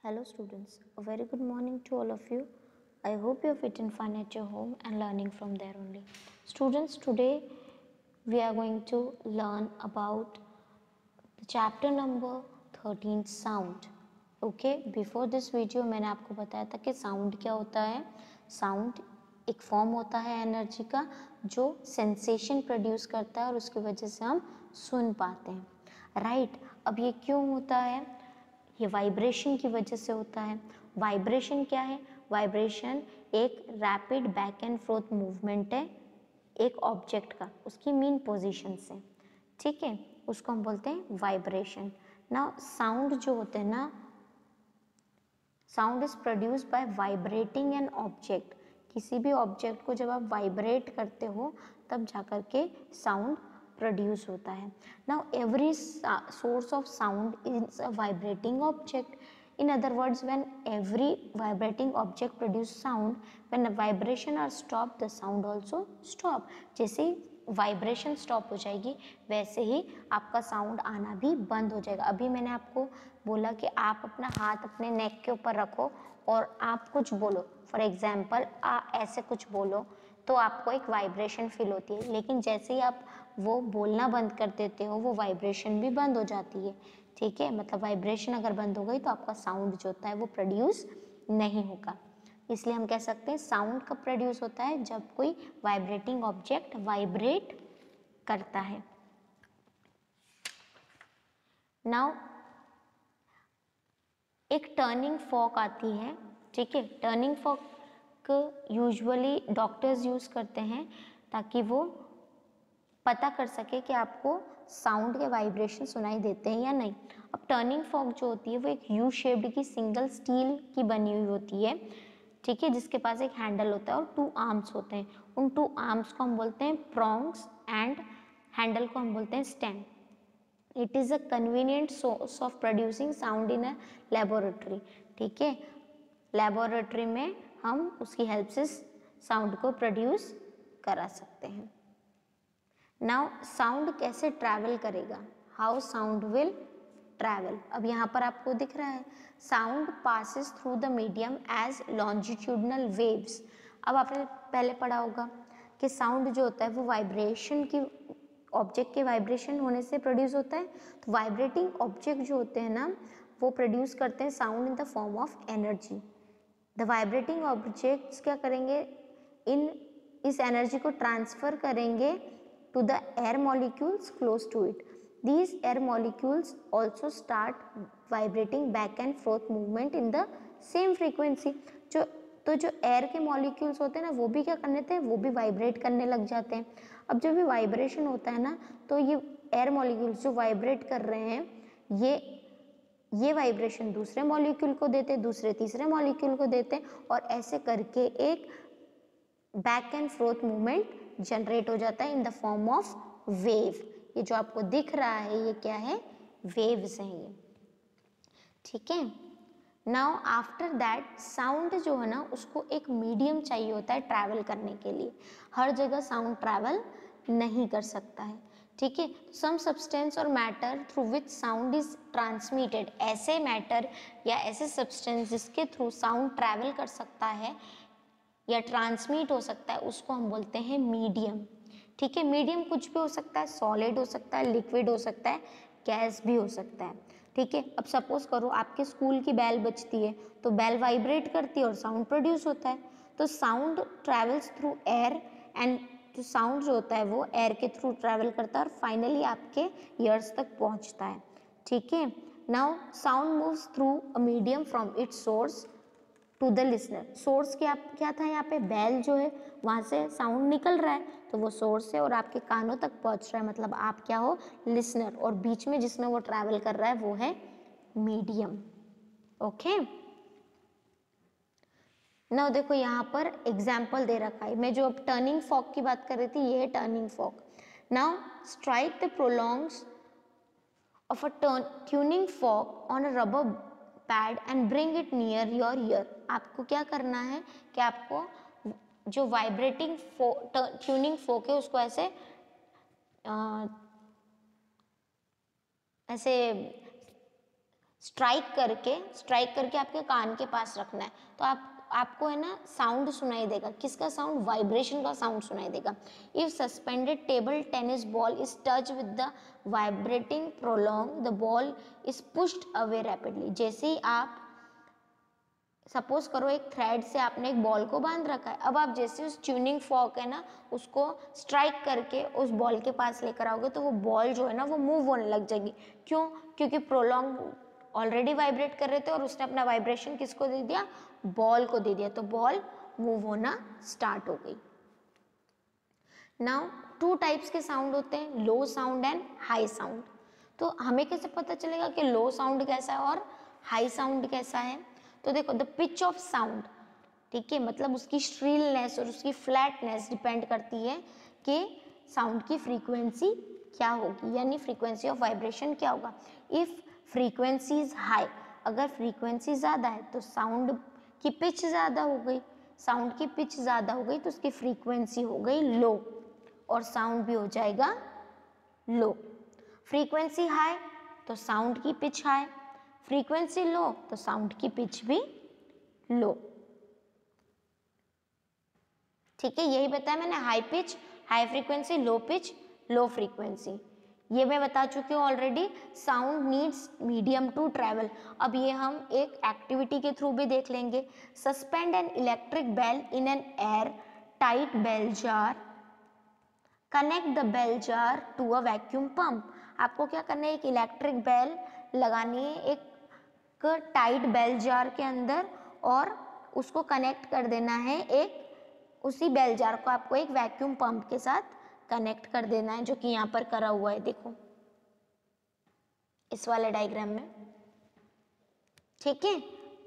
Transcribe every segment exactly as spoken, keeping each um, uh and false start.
Hello students, a very good morning to all of you. I hope you are fit and fine at your home and learning from there only. Students, today we are going to learn about the chapter number thirteen sound. Okay, before this video मैंने आपको बताया था कि sound क्या होता है. Sound एक form होता है एनर्जी का जो सेंसेशन प्रोड्यूस करता है और उसकी वजह से हम सुन पाते हैं. राइट right, अब ये क्यों होता है? ये वाइब्रेशन की वजह से होता है. वाइब्रेशन क्या है? वाइब्रेशन एक rapid back and forth movement है एक ऑब्जेक्ट का उसकी मीन पोजीशन से. ठीक है, उसको हम बोलते हैं वाइब्रेशन. ना साउंड जो होते हैं ना, sound is produce by vibrating an object. किसी भी ऑब्जेक्ट को जब आप वाइब्रेट करते हो तब जाकर के साउंड प्रोड्यूस होता है. Now every source of sound is a vibrating object. In other words, when every vibrating object produce sound, when a vibration are stopped, the sound also stop. जैसे वाइब्रेशन स्टॉप हो जाएगी वैसे ही आपका sound आना भी बंद हो जाएगा. अभी मैंने आपको बोला कि आप अपना हाथ अपने नेक के ऊपर रखो और आप कुछ बोलो. फॉर एग्जाम्पल आ ऐसे कुछ बोलो तो आपको एक वाइब्रेशन फील होती है, लेकिन जैसे ही आप वो बोलना बंद कर देते हो वो वाइब्रेशन भी बंद हो जाती है. ठीक है, मतलब वाइब्रेशन अगर बंद हो गई तो आपका साउंड जो होता है वो प्रोड्यूस नहीं होगा. इसलिए हम कह सकते हैं साउंड कब प्रोड्यूस होता है? जब कोई वाइब्रेटिंग ऑब्जेक्ट वाइब्रेट करता है. नाउ एक टर्निंग फॉक आती है. ठीक है, tuning fork usually doctors use करते हैं ताकि वो पता कर सके कि आपको साउंड के वाइब्रेशन सुनाई देते हैं या नहीं. अब टर्निंग फॉक जो होती है वो एक यू शेप्ड की सिंगल स्टील की बनी हुई होती है. ठीक है, जिसके पास एक हैंडल होता है और टू आर्म्स होते हैं. उन टू आर्म्स को हम बोलते हैं प्रोंग्स एंड हैंडल को हम बोलते हैं stem. It is a convenient source of producing sound in a laboratory. ठीक है, लेबोरेटरी में हम उसकी हेल्प से साउंड को प्रोड्यूस करा सकते हैं. नाउ साउंड कैसे ट्रैवल करेगा? How sound will travel. अब यहाँ पर आपको दिख रहा है sound passes through the medium as longitudinal waves. अब आपने पहले पढ़ा होगा कि साउंड जो होता है वो वाइब्रेशन की ऑब्जेक्ट के वाइब्रेशन होने से प्रोड्यूस होता है. तो वाइब्रेटिंग ऑब्जेक्ट जो होते हैं ना वो प्रोड्यूस करते हैं sound in the form of energy. The vibrating objects क्या करेंगे? इन इस एनर्जी को ट्रांसफर करेंगे to the air molecules close to it. These air molecules also start vibrating back and forth movement in the same frequency. जो तो जो air के molecules होते हैं ना वो भी क्या करने थे? वो भी वाइब्रेट करने लग जाते हैं. अब जब भी वाइब्रेशन होता है ना तो ये एयर मॉलिक्यूल्स जो वाइब्रेट कर रहे हैं ये ये वाइब्रेशन दूसरे मॉलिक्यूल को देते हैं, दूसरे तीसरे मॉलिक्यूल को देते हैं और ऐसे करके एक back and forth movement generate हो जाता है in the form of wave. ये जो आपको दिख रहा है ये क्या है? वेव्स हैं ये. ठीक है, नाउ आफ्टर दैट साउंड जो है ना उसको एक मीडियम चाहिए होता है ट्रैवल करने के लिए. हर जगह साउंड ट्रैवल नहीं कर सकता है. ठीक है, सम सब्सटेंस और matter through which sound is transmitted. ऐसे मैटर या ऐसे सब्सटेंस जिसके थ्रू साउंड ट्रैवल कर सकता है या ट्रांसमिट हो सकता है उसको हम बोलते हैं मीडियम. ठीक है, मीडियम कुछ भी हो सकता है, सॉलिड हो सकता है, लिक्विड हो सकता है, गैस भी हो सकता है. ठीक है, अब सपोज करो आपके स्कूल की बेल बजती है तो बेल वाइब्रेट करती है और साउंड प्रोड्यूस होता है. तो sound travels through air and जो साउंड जो होता है वो एयर के थ्रू ट्रैवल करता है और फाइनली आपके ईयर्स तक पहुंचता है. ठीक है, now sound moves through a medium from its source to the listener. Source क्या क्या था यहाँ पे? बेल जो है वहाँ से साउंड निकल रहा है तो वो सोर्स है और आपके कानों तक पहुँच रहा है, मतलब आप क्या हो? लिसनर. और बीच में जिसमें वो ट्रैवल कर रहा है वो है मीडियम. ओके, नाउ देखो यहाँ पर एग्जाम्पल दे रखा है. मैं जो अब टर्निंग फॉक की बात कर रही थी ये है tuning fork. Now strike the prongs of a tuning fork on a rubber pad and bring it near your ear. आपको क्या करना है कि आपको जो वाइब्रेटिंग ट्यूनिंग फोक है उसको ऐसे आ, ऐसे स्ट्राइक करके स्ट्राइक करके आपके कान के पास रखना है, तो आप आपको है ना साउंड सुनाई देगा। किसका साउंड? वाइब्रेशन का साउंड सुनाई देगा। If suspended table tennis ball is touch with the vibrating prong the ball is pushed away rapidly. जैसे ही आप सपोज करो एक थ्रेड से आपने एक बॉल को बांध रखा है, अब आप जैसे उस ट्यूनिंग फॉर्क है ना उसको स्ट्राइक करके उस बॉल के पास लेकर आओगे तो वो बॉल जो है ना वो मूव होने लग जाएगी। क्यों? क्योंकि प्रोलॉन्ग ऑलरेडी वाइब्रेट कर रहे थे और उसने अपना वाइब्रेशन किसको दे दिया? बॉल को दे दिया, तो बॉल मूव होना स्टार्ट हो गई। नाउ टू टाइप्स के साउंड होते हैं, low sound and high sound. तो हमें कैसे पता चलेगा कि लो साउंड कैसा है और हाई साउंड कैसा है? तो देखो द पिच ऑफ साउंड, ठीक है, मतलब उसकी श्रीलनेस और उसकी फ्लैटनेस डिपेंड करती है कि साउंड की फ्रीक्वेंसी क्या होगी, यानी फ्रीक्वेंसी ऑफ वाइब्रेशन क्या होगा। इफ फ्रीक्वेंसी इज हाई, अगर फ्रीक्वेंसी ज़्यादा है तो साउंड की पिच ज़्यादा हो गई, साउंड की पिच ज़्यादा हो गई तो उसकी फ्रीक्वेंसी हो गई लो और साउंड भी हो जाएगा लो। फ्रीक्वेंसी हाई तो साउंड की पिच हाई, फ्रीक्वेंसी लो तो साउंड की पिच भी लो। ठीक है, यही बताया मैंने, high pitch, high frequency, low pitch, low frequency, ये मैं बता चुकी हूँ already. Sound needs medium to travel, अब ये हम एक एक्टिविटी के थ्रू भी देख लेंगे। Suspend an electric bell in an air tight bell jar, connect the bell jar to a vacuum pump. आपको क्या करना है? एक इलेक्ट्रिक बेल लगानी है एक टाइट बेल जार के अंदर और उसको कनेक्ट कर देना है एक, उसी बेल जार को आपको एक वैक्यूम पंप के साथ कनेक्ट कर देना है, जो कि यहाँ पर करा हुआ है, देखो इस वाले डायग्राम में। ठीक है,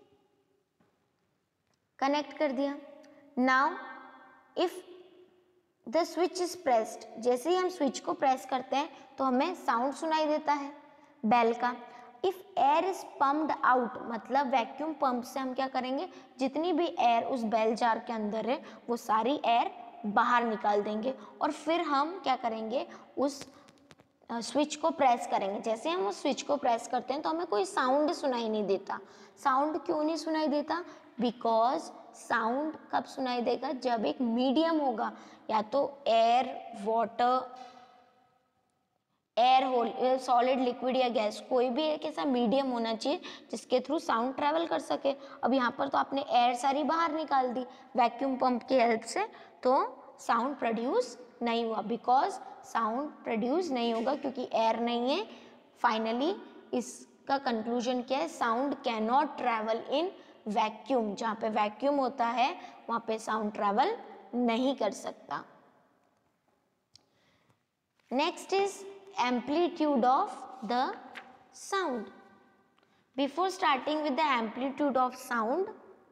कनेक्ट कर दिया। Now if the switch is pressed, जैसे ही हम स्विच को प्रेस करते हैं तो हमें साउंड सुनाई देता है बेल का। If air is pumped out, मतलब वैक्यूम पंप से हम क्या करेंगे? जितनी भी एयर उस बेल जार के अंदर है वो सारी एयर बाहर निकाल देंगे और फिर हम क्या करेंगे? उस स्विच को प्रेस करेंगे। जैसे हम उस स्विच को प्रेस करते हैं तो हमें कोई साउंड सुनाई नहीं देता। साउंड क्यों नहीं सुनाई देता? बिकॉज साउंड कब सुनाई देगा? जब एक मीडियम होगा, या तो air, water, air hole, solid, liquid या गैस, कोई भी एक ऐसा मीडियम होना चाहिए जिसके थ्रू साउंड ट्रेवल कर सके। अब यहाँ पर तो आपने एयर सारी बाहर निकाल दी वैक्यूम पंप की हेल्प से, तो साउंड प्रोड्यूस नहीं हुआ। बिकॉज साउंड प्रोड्यूस नहीं होगा क्योंकि एयर नहीं है। फाइनली इसका कंक्लूजन क्या है? Sound can not travel in vacuum. जहाँ पे वैक्यूम होता है वहाँ पे साउंड ट्रेवल नहीं कर सकता। Next is amplitude of the sound. Before starting with the amplitude of sound,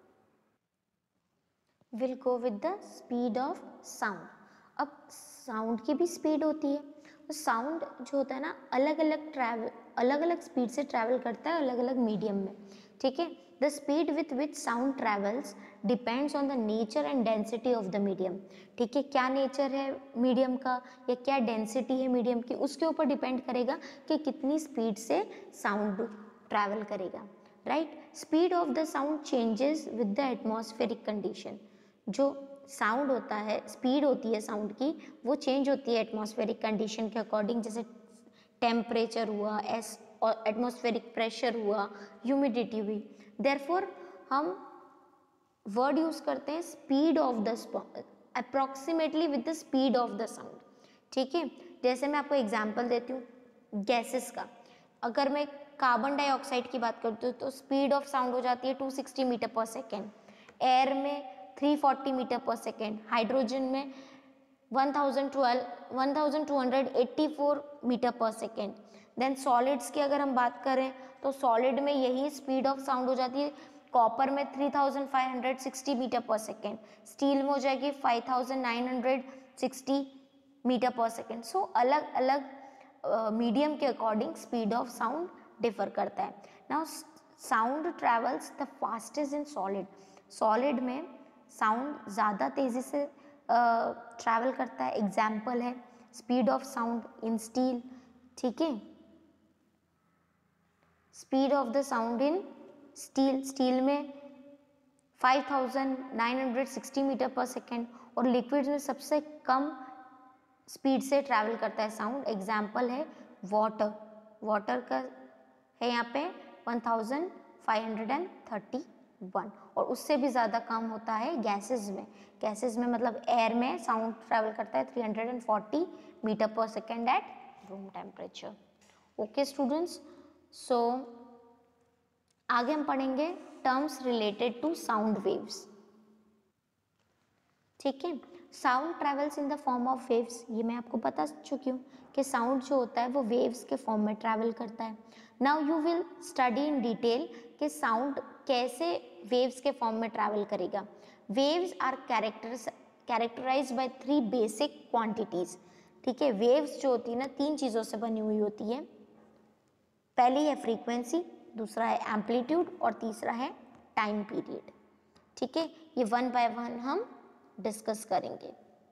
we'll go with the speed of sound. अब sound की भी speed होती है, तो sound जो होता है ना अलग अलग ट्रैवल अलग अलग स्पीड से ट्रैवल करता है अलग अलग मीडियम में। ठीक है, the speed with which sound travels depends on the nature and density of the medium. ठीक है, क्या नेचर है मीडियम का या क्या डेंसिटी है मीडियम की, उसके ऊपर डिपेंड करेगा कि कितनी स्पीड से साउंड ट्रैवल करेगा। Right, speed of the sound changes with the atmospheric condition. जो साउंड होता है, स्पीड होती है साउंड की, वो चेंज होती है एटमॉस्फेरिक कंडीशन के अकॉर्डिंग। जैसे टेम्परेचर हुआ, एस और एटमॉस्फेरिक प्रेशर हुआ, ह्यूमिडिटी हुई। देयरफॉर हम वर्ड यूज करते हैं speed of the approximately with the speed of the sound. ठीक है, जैसे मैं आपको एग्जांपल देती हूँ गैसेस का। अगर मैं कार्बन डाइऑक्साइड की बात करती हूँ तो स्पीड ऑफ साउंड हो जाती है two sixty meter per second, air में three forty meter per second, hydrogen में one thousand twelve one thousand two hundred eighty four meter per second. Then solids की अगर हम बात करें तो सॉलिड में यही स्पीड ऑफ साउंड हो जाती है। कॉपर में three thousand five hundred sixty meter per second, steel में हो जाएगी five thousand nine hundred sixty meter per second. So अलग अलग मीडियम के according speed of sound differ करता है। Now sound travels the fastest in solid. Solid में sound ज़्यादा तेज़ी से ट्रैवल uh, करता है। एग्जाम्पल है speed of sound in steel. ठीक है, speed of the sound in steel, steel में five thousand nine hundred sixty meter per second, और लिक्विड में सबसे कम स्पीड से ट्रैवल करता है साउंड, एग्जाम्पल है वाटर, वाटर का है यहाँ पे one thousand five hundred thirty one, और उससे भी ज़्यादा कम होता है गैसेस में, गैसेस में मतलब एयर में साउंड ट्रैवल करता है three hundred forty meter per second at room temperature. Okay students, so आगे हम पढ़ेंगे terms related to sound waves. ठीक है, sound travels in the form of waves, ये मैं आपको बता चुकी हूँ कि साउंड जो होता है वो वेव्स के फॉर्म में ट्रैवल करता है। Now you will study in detail कि साउंड कैसे वेव्स के फॉर्म में ट्रैवल करेगा। Waves are characters characterized by three basic quantities. ठीक है, वेव्स जो होती है ना तीन चीज़ों से बनी हुई होती है, पहली है फ्रीक्वेंसी, दूसरा है एम्पलीट्यूड और तीसरा है टाइम पीरियड। ठीक है, ये वन बाय वन हम डिस्कस करेंगे।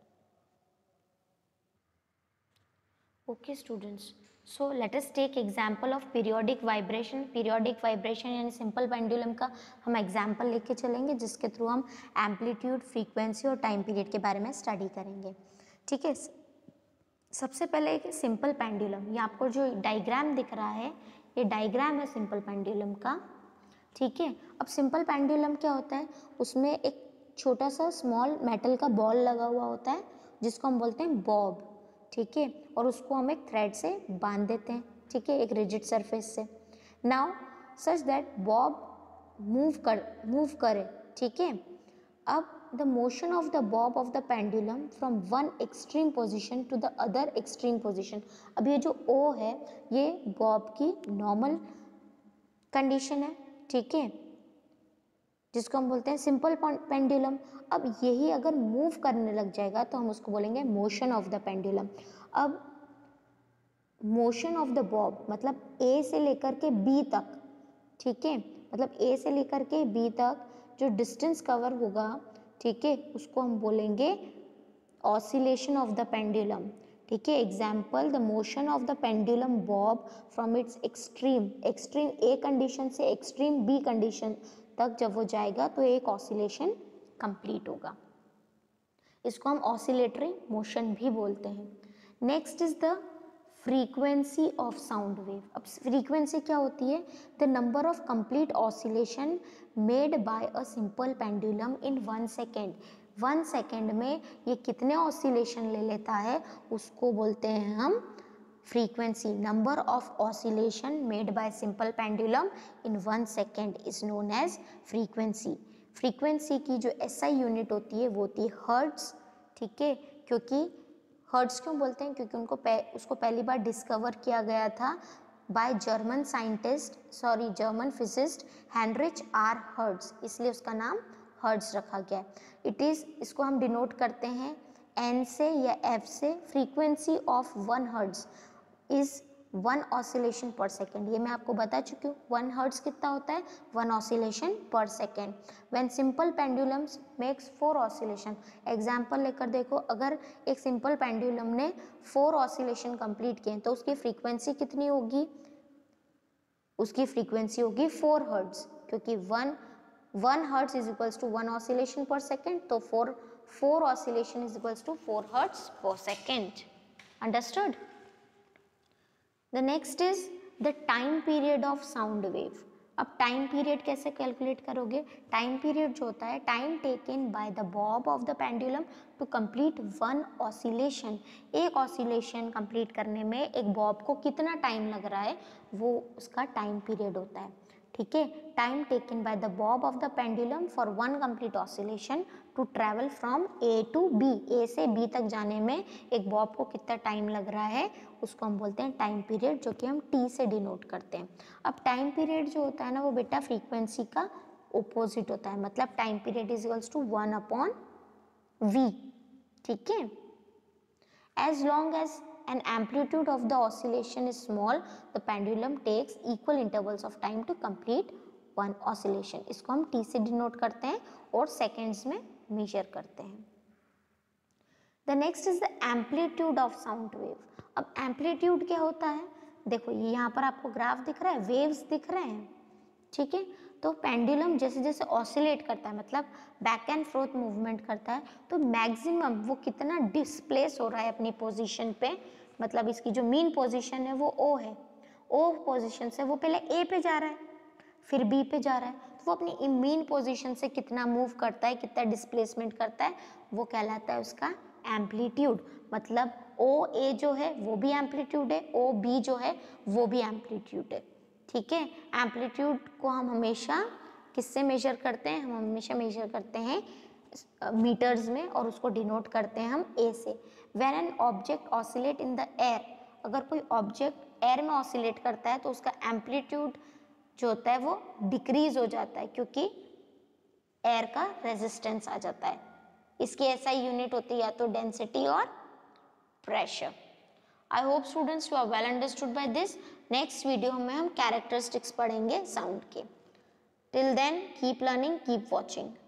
Okay students, so let us take example of periodic vibration. Periodic vibration यानी सिंपल पेंडुलम का हम एग्जांपल लेके चलेंगे, जिसके थ्रू हम एम्पलीट्यूड, फ्रीक्वेंसी और टाइम पीरियड के बारे में स्टडी करेंगे। ठीक है, सबसे पहले एक सिंपल पेंडुलम, ये आपको जो डायग्राम दिख रहा है ये डायग्राम है सिंपल पेंडुलम का। ठीक है, अब सिंपल पेंडुलम क्या होता है, उसमें एक छोटा सा स्मॉल मेटल का बॉल लगा हुआ होता है जिसको हम बोलते हैं बॉब। ठीक है, और उसको हम एक थ्रेड से बांध देते हैं। ठीक है, एक रिजिड सरफेस से। Now such that bob move कर मूव करे। ठीक है, अब the motion of the bob of the pendulum from one extreme position to the other extreme position. अब ये जो ओ है ये बॉब की नॉर्मल कंडीशन है। ठीक है, जिसको हम बोलते हैं सिंपल पेंडुलम। अब यही अगर मूव करने लग जाएगा तो हम उसको बोलेंगे मोशन ऑफ द पेंडुलम। अब मोशन ऑफ द बॉब मतलब ए से लेकर के बी तक, ठीक है, मतलब ए से लेकर के बी तक जो डिस्टेंस कवर होगा, ठीक है, उसको हम बोलेंगे ऑसिलेशन ऑफ द पेंडुलम। ठीक है, example the motion of the pendulum bob from its extreme extreme A condition से एक्सट्रीम बी कंडीशन तक जब वो जाएगा तो एक ऑसिलेशन कंप्लीट होगा। इसको हम ऑसिलेटरी मोशन भी बोलते हैं। Next is the frequency of sound wave. अब फ्रीक्वेंसी क्या होती है, the number of complete oscillation made by a simple pendulum in one second. One second में ये कितने ऑसिलेशन ले लेता है उसको बोलते हैं हम frequency. Number of oscillation made by simple pendulum in one second is known as frequency. Frequency की जो एसआई यूनिट होती है वो होती है हर्ट्ज। ठीक है, क्योंकि हर्ट्ज क्यों बोलते हैं, क्योंकि उनको पह, उसको पहली बार डिस्कवर किया गया था by German scientist sorry German physicist Heinrich R Hertz, इसलिए उसका नाम हर्ट्ज रखा गया। इट इज़ इसको हम डिनोट करते हैं एन से या एफ से। Frequency of one hertz is one oscillation per second. ये मैं आपको बता चुकी हूँ, वन हर्ट्ज कितना होता है, one oscillation per second. When simple pendulums makes four oscillation, example लेकर देखो, अगर एक सिंपल पेंडुलम ने फोर ऑसिलेशन कंप्लीट किए तो उसकी फ्रीक्वेंसी कितनी होगी, उसकी फ्रीक्वेंसी होगी फोर हर्ट्ज, क्योंकि one one hertz is equals to one oscillation per second, तो four four oscillation is equals to four hertz per second. Understood? The next is the time period of sound wave. अब time period कैसे calculate करोगे, time period जो होता है time taken by the bob of the pendulum to complete one oscillation. एक oscillation complete करने में एक बॉब को कितना टाइम लग रहा है वो उसका टाइम पीरियड होता है। ठीक है, time taken by the bob of the pendulum for one complete oscillation to travel from A to B. A से बी तक जाने में एक बॉब को कितना टाइम लग रहा है उसको हम बोलते हैं टाइम पीरियड, जो कि हम टी से डिनोट करते हैं। अब टाइम पीरियड जो होता है ना वो बेटा फ्रीक्वेंसी का ओपोजिट होता है, मतलब time period is equals to one upon V. ठीक है, as long as an amplitude of the oscillation is small, the pendulum takes equal intervals of time to complete one oscillation. इसको हम t से denote करते हैं और seconds में major करते हैं। The next is the amplitude of sound wave. अब amplitude क्या होता है, देखो ये यहाँ पर आपको ग्राफ दिख रहा है, वेव्स दिख रहे हैं, ठीक है। तो पेंडुलम जैसे जैसे ऑसिलेट करता है, मतलब बैक एंड फोर्थ मूवमेंट करता है, तो मैक्सिमम वो कितना डिस्प्लेस हो रहा है अपनी पोजीशन पे, मतलब इसकी जो मीन पोजीशन है वो ओ है, ओ पोजीशन से वो पहले ए पे जा रहा है, फिर बी पे जा रहा है, तो वो अपनी मीन पोजीशन से कितना मूव करता है, कितना डिस्प्लेसमेंट करता है, वो कहलाता है उसका एम्पलीट्यूड। मतलब ओ ए जो है वो भी एम्पलीट्यूड है, ओ बी जो है वो भी एम्पलीट्यूड है, ठीक है। एम्पलीट्यूड को हम हमेशा किससे मेजर करते हैं, हम हमेशा मेजर करते हैं मीटर्स में, और उसको डिनोट करते हैं हम ए से। When an object oscillate in the air, अगर कोई ऑब्जेक्ट एयर में ऑसिलेट करता है तो उसका एम्पलीट्यूड जो होता है वो डिक्रीज हो जाता है, क्योंकि एयर का रेजिस्टेंस आ जाता है। इसकी एसआई यूनिट होती है या तो डेंसिटी और pressure. I hope students you are well understood by this. Next video में हम कैरेक्टरिस्टिक्स पढ़ेंगे साउंड के। Till then keep learning, keep watching.